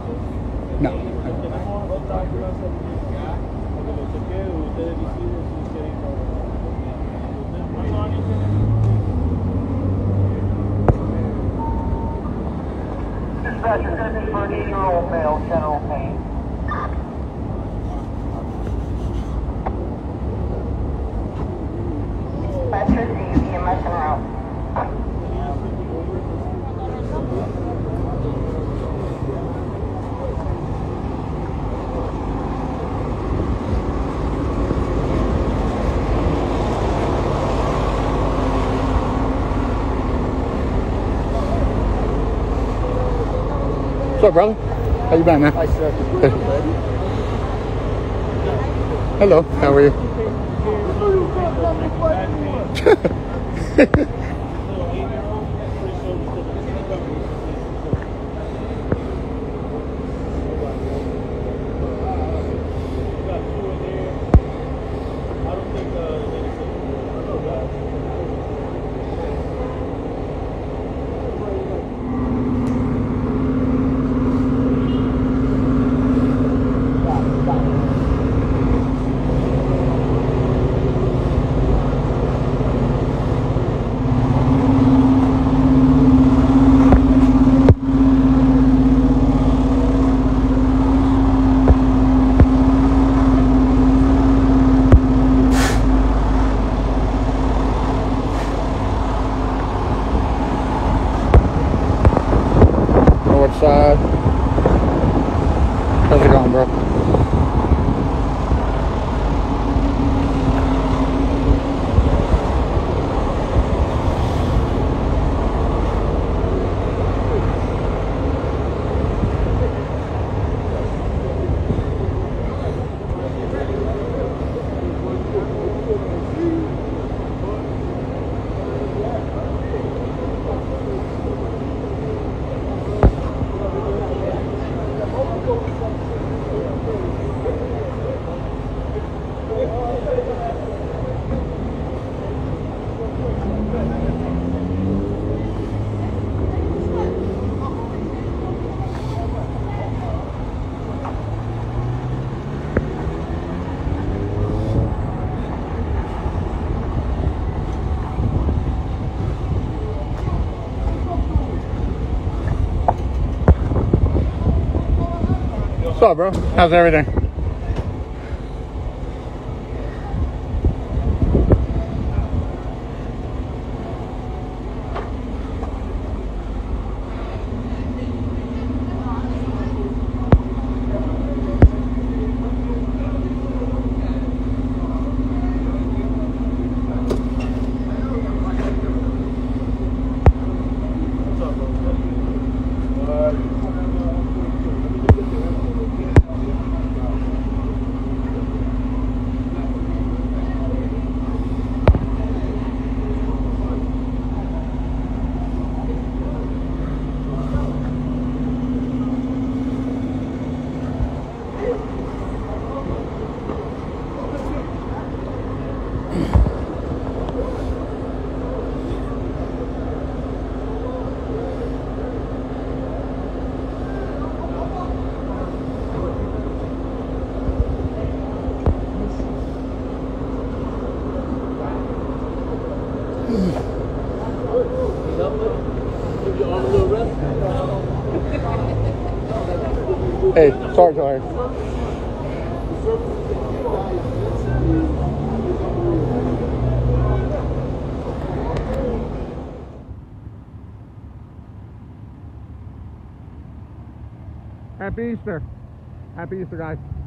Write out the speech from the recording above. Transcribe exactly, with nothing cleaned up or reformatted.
No. Tenemos otra ambulancia porque lo chequeo y ustedes deciden si quieren ir. ¿Cuántos años tienen? Dispatch, you're going to be for an eight-year-old male, general pain. Dispatch received, E M S en route. What's up, brother? How you been, man? Hi, sir. Hello, how are you? Side. How's it going, bro? What's up, bro? How's everything? Hey, sorry, sorry. Happy Easter. Happy Easter, guys.